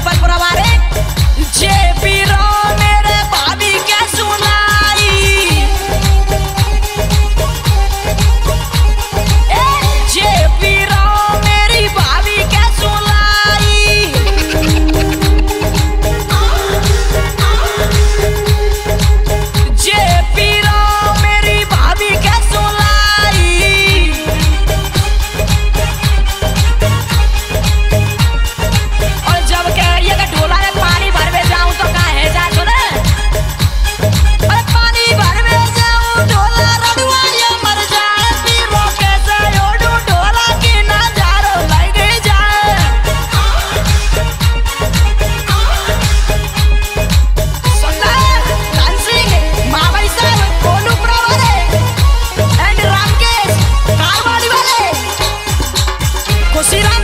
जबलपुर वाले जे पीरो मेरे भाभी के सुनाई जे पीरो मेरी भाभी के सुनाई जे पीरो मेरी भाभी के सुनाई और जब के ये का ढोला में पानी भर में जाऊं तो काहे जा सुने अरे पानी भर में जाऊं ढोला रड़ुआ ये मर जाए पीरो कैसे ओडू ढोला की नजारो लग जाए सुनना डांसिंग मावई साहब कोलूपुरा वाले एंड रामकेश कारवाड़ी वाले खुशी